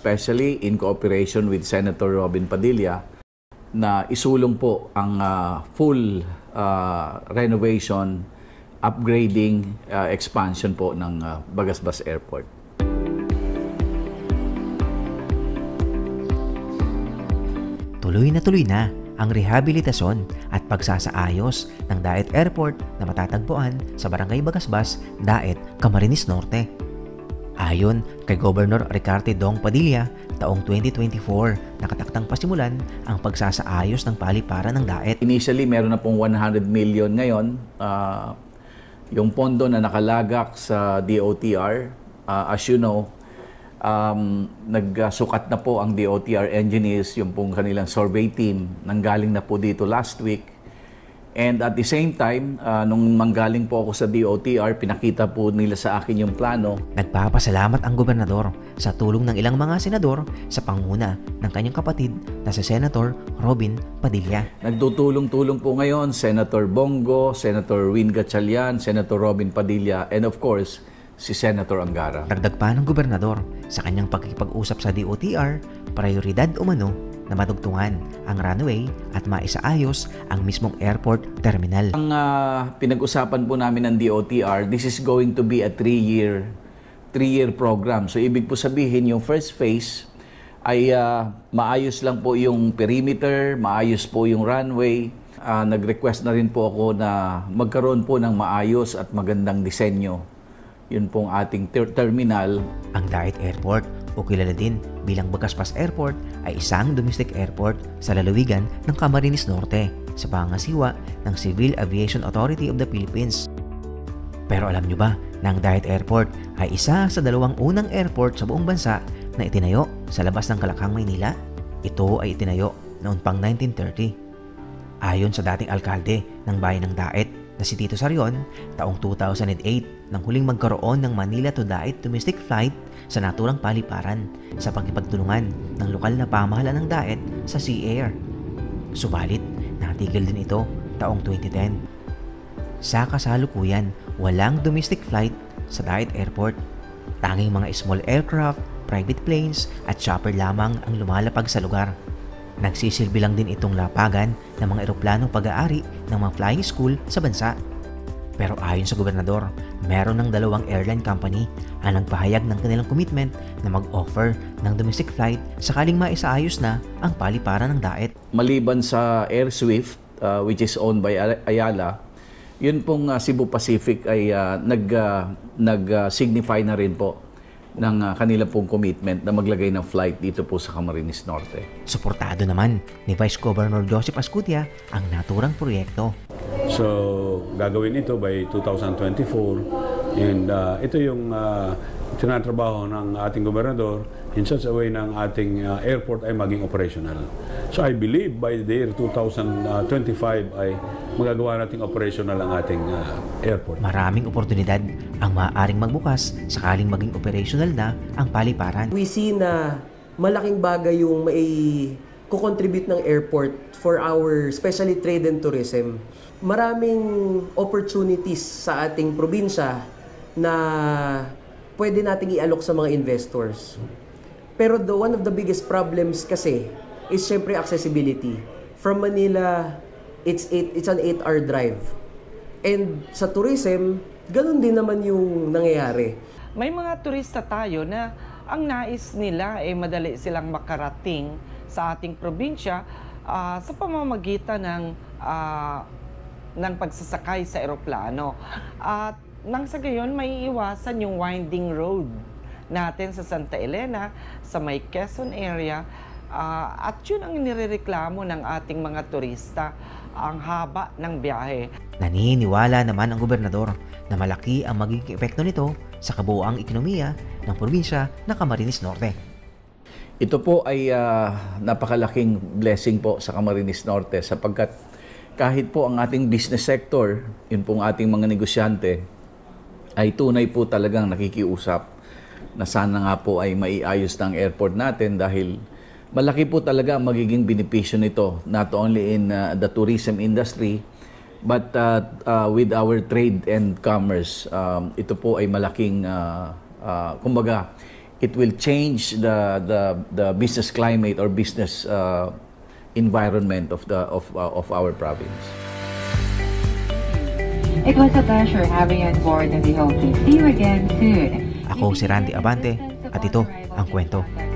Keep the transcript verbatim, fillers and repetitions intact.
especially in cooperation with Senator Robin Padilla, na isulong po ang uh, full uh, renovation, upgrading, uh, expansion po ng uh, Bagasbas Airport. Tuloy na tuloy na ang rehabilitasyon at pagsasaayos ng Daet Airport na matatagpuan sa Barangay Bagasbas, Daet, Camarines Norte. Ayon kay Governor Ricarte Dong Padilla, taong twenty twenty-four, nakataktang pasimulan ang pagsasaayos ng paliparan ng Daet. Initially, meron na pong one hundred million ngayon. Uh, yung pondo na nakalagak sa D O T R, uh, as you know, um, nagsukat na po ang D O T R engineers, yung pong kanilang survey team, nanggaling na po dito last week. And at the same time, uh, nung manggaling po ako sa D O T R, pinakita po nila sa akin yung plano. Nagpapasalamat ang gobernador sa tulong ng ilang mga senador sa panguna ng kanyang kapatid na si Senator Robin Padilla. Nagtutulong-tulong po ngayon Senator Bongo, Senator Win Gatchalian, Senator Robin Padilla, and of course, si Senator Angara. Dagdag pa ng gobernador sa kanyang pagkikipag-usap sa D O T R, prioridad umano na matugtungan ang runway at maisaayos ang mismong airport terminal. Ang uh, pinag-usapan po namin ng D O T R, this is going to be a three-year three-year program. So ibig po sabihin yung first phase ay uh, maayos lang po yung perimeter, maayos po yung runway. Uh, nag-request na rin po ako na magkaroon po ng maayos at magandang disenyo. Yun pong ating ter terminal. Ang Daet Airport o kilala din bilang Bagasbas Airport ay isang domestic airport sa lalawigan ng Camarines Norte sa pangasiwa ng Civil Aviation Authority of the Philippines. Pero alam nyo ba na ang Daet Airport ay isa sa dalawang unang airport sa buong bansa na itinayo sa labas ng Kalakhang, Maynila? Ito ay itinayo noon pang nineteen thirty. Ayon sa dating alkalde ng bayan ng Daet na si Tito Sarion, taong two thousand eight nang huling magkaroon ng Manila to Daet domestic flight sa naturang paliparan sa pagkipagtulungan ng lokal na pamahalaan ng Daet sa Sea Air. Subalit, natigil din ito taong twenty ten. Sa kasalukuyan, walang domestic flight sa Daet Airport. Tanging mga small aircraft, private planes at chopper lamang ang lumalapag sa lugar. Nagsisilbi lang din itong lapagan ng mga eroplanong pag-aari ng mga flying school sa bansa. Pero ayon sa gobernador, meron ng dalawang airline company ang nagpahayag ng kanilang commitment na mag-offer ng domestic flight sakaling maisaayos na ang paliparan ng Daet. Maliban sa Air Swift, uh, which is owned by Ayala, yun pong uh, Cebu Pacific ay uh, nag-signify uh, nag, uh, na rin po ng uh, kanila pong commitment na maglagay ng flight dito po sa Camarines Norte. Suportado naman ni Vice Governor Joseph Ascutia ang naturang proyekto. So, gagawin ito by two thousand twenty-four and uh, ito yung uh, tinatrabaho ng ating gobernador in such a way ng ating uh, airport ay maging operational. So, I believe by the year two thousand twenty-five ay magagawa nating operational ang ating uh, airport. Maraming oportunidad ang maaaring magbukas sakaling maging operational na ang paliparan. We see na malaking bagay yung may kukontribute ng airport for our especially trade and tourism. Maraming opportunities sa ating probinsya na pwede nating ialok sa mga investors. Pero the one of the biggest problems kasi is syempre accessibility. From Manila, it's eight, it's an eight hour drive. And sa tourism, ganun din naman yung nangyayari. May mga turista tayo na ang nais nila ay madali silang makarating sa ating probinsya uh, sa pamamagitan ng uh, ng pagsasakay sa eroplano. At nang sa gayon, may iwasan yung winding road natin sa Santa Elena, sa may Quezon area. Uh, at yun ang nirereklamo ng ating mga turista, ang haba ng biyahe. Naniniwala naman ang gobernador na malaki ang magiging epekto nito sa kabuuang ekonomiya ng probinsya ng Camarines Norte. Ito po ay uh, napakalaking blessing po sa Camarines Norte sapagkat kahit po ang ating business sector, yun pong ating mga negosyante, ay tunay po talagang nakikiusap na sana nga po ay maiayos ng airport natin dahil malaki po talaga ang magiging benepisyo nito, not only in uh, the tourism industry, but uh, uh, with our trade and commerce. Um, ito po ay malaking, uh, uh, kumbaga, it will change the the the business climate or business uh, environment of the of uh, of our province. It was a pleasure having you on board and we hope to see you again soon. Ako si Randy Abante at ito ang kwento.